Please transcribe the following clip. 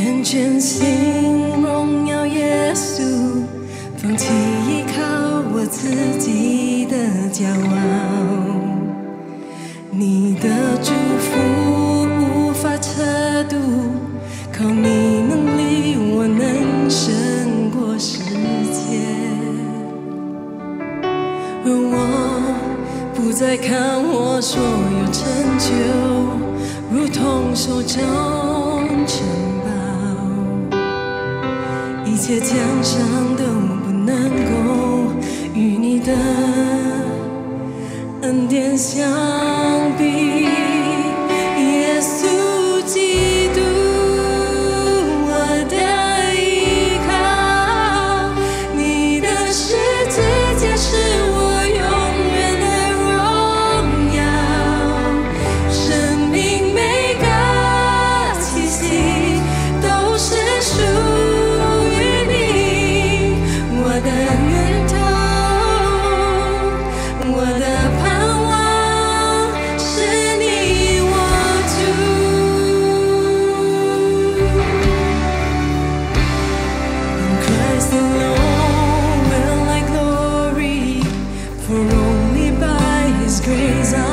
愿全心荣耀耶稣，放弃依靠我自己的骄傲。你的祝福无法测度，靠你能力，我能胜过世界。而我不再看我所有成就，如同手中城堡，一切奖赏都不能够与你的恩典相比。耶稣基督，我的依靠，你的十字架是我永远的荣耀。生命每个气息都是属于你，我的源头，我的盼望是你我主。In Christ alone will I glory, for only by His grace